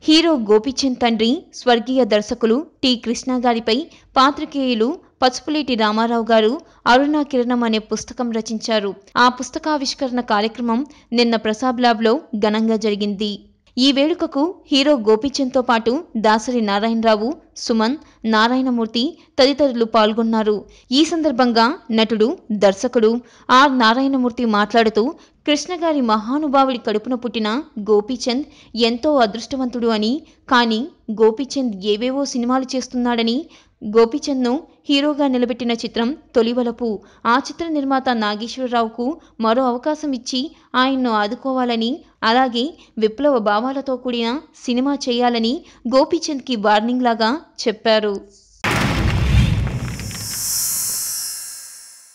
Hero Gopichand తండ్రి స్వర్గీయ దర్శకులు T.Krishna గారిపై పాత్రికేయులు పసుపులేటి రామారావు గారు అరుణ కిరణం అనే పుస్తకం రచించారు. ఆ పుస్తకావిష్కరణ కార్యక్రమం నిన్న ప్రసాద్ ల్యాబ్లో ఘనంగా జరిగింది. ఈ వేడుకకు హీరో గోపిచంద్తో పాటు దాసరి నారాయణరావు, సుమన్, నారాయణ మూర్తి తదితరులు పాల్గొన్నారు. ఈ సందర్భంగా నటుడు, దర్శకుడు నారాయణమూర్తి మాట్లాడుతూ కృష్ణ గారి మహానుభావుడి కడుపున పుట్టిన గోపిచంద్ ఎంతో అదృష్టవంతుడు అని, కానీ గోపిచంద్ ఏవేవో సినిమాలు చేస్తున్నాడని, గోపిచంద్ను హీరోగా నిలబెట్టిన చిత్రం తొలివలపు. ఆ చిత్ర నిర్మాత నాగేశ్వరరావుకు మరో అవకాశం ఇచ్చి ఆయన్ను ఆదుకోవాలని, అలాగే విప్లవ భావాలతో కూడిన సినిమా చేయాలని గోపిచంద్కి వార్నింగ్ లాగా చెప్పారు.